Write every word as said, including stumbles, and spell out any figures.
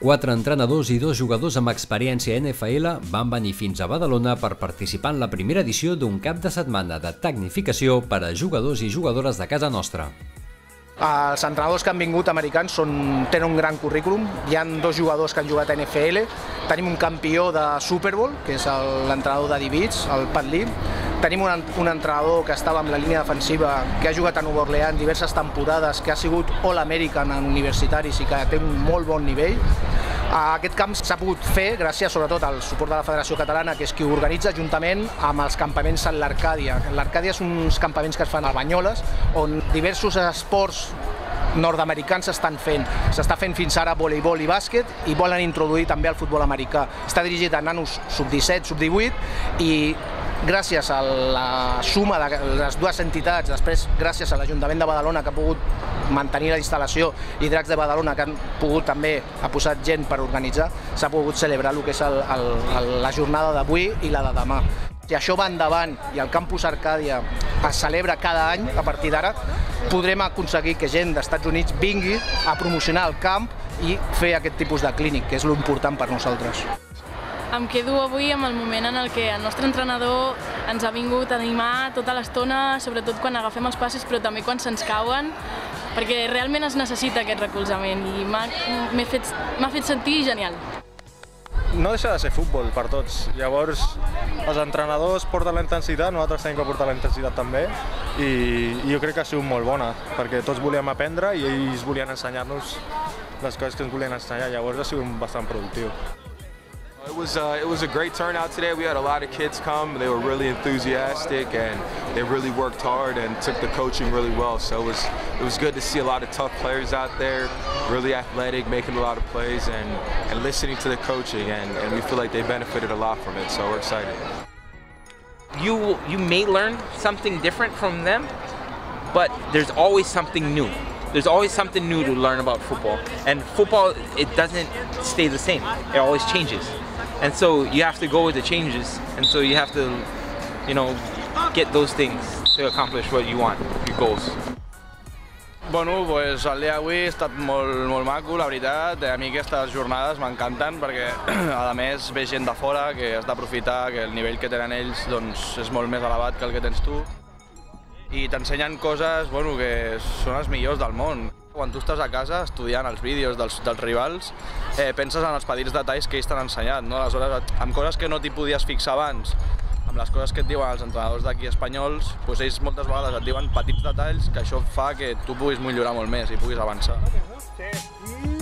Quatre entrenadors i dos jugadors amb experiència N F L van venir fins a Badalona per participar en la primera edició d'un cap de setmana de tecnificació per a jugadors i jugadores de casa nostra. Els entrenadors que han vingut americans són, tenen un gran currículum. Hi ha dos jugadors que han jugat a N F L. Tenim un campió de Super Bowl, que és l'entrenador de Divits, el Pat Lee. Tenim un, un entrenador que estava amb la línia defensiva, que ha jugat a Nova Orleans diverses temporades, que ha sigut All-American en universitaris i que té un molt bon nivell. Aquest camp s'ha pogut fer gràcies sobretot al suport de la Federació Catalana, que és qui ho organitza juntament amb els campaments a l'Arcàdia. L'Arcàdia són uns campaments que es fan a Banyoles, on diversos esports nord-americans s'estan fent. S'està fent fins ara voleibol i bàsquet i volen introduir també el futbol americà. Està dirigit a nanos sub disset, sub divuit i gràcies a la suma de les dues entitats, després gràcies a l'Ajuntament de Badalona que ha pogut mantenir la instal·lació i Dracs de Badalona que han pogut també, ha posat gent per organitzar, s'ha pogut celebrar el que és el, el, la jornada d'avui i la de demà. Si això va endavant i el Campus Arcàdia es celebra cada any, a partir d'ara, podrem aconseguir que gent d'Estats Units vingui a promocionar el camp i fer aquest tipus de clínic, que és l'important per nosaltres. Em quedo avui amb el moment en el que el nostre entrenador ens ha vingut a animar tota l'estona, sobretot quan agafem els passes, però també quan se'ns cauen, perquè realment es necessita aquest recolzament i m'ha fet, fet sentir genial. No deixa de ser futbol per tots, llavors els entrenadors porten la intensitat, nosaltres tenim que portar la intensitat també i jo crec que ha sigut molt bona perquè tots volíem aprendre i ells volien ensenyar-nos les coses que ens volien ensenyar, llavors ha sigut bastant productiu. It was, uh, it was a great turnout today. We had a lot of kids come. They were really enthusiastic and they really worked hard and took the coaching really well. So it was, it was good to see a lot of tough players out there, really athletic, making a lot of plays and, and listening to the coaching. And, and we feel like they benefited a lot from it, so we're excited. You, you may learn something different from them, but there's always something new. There's always something new to learn about football. And football, it doesn't stay the same. It always changes. And so you have to go with the changes. And so you have to, you know, get those things to accomplish what you want, your goals. Bueno, pues el dia d'avui ha estat molt, molt maco, la veritat. A mi aquestes jornades m'encanten perquè, a més, ve gent de fora que has d'aprofitar que el nivell que tenen ells doncs, és molt més elevat que el que tens tu. I t'ensenyen coses bueno, que són les millors del món. Quan tu estàs a casa estudiant els vídeos dels, dels rivals, eh, penses en els petits detalls que ells t'han ensenyat. No? Aleshores, amb coses que no t'hi podies fixar abans, amb les coses que et diuen els entrenadors d'aquí espanyols, doncs ells moltes vegades et diuen petits detalls que això fa que tu puguis millorar molt més i puguis avançar. Sí.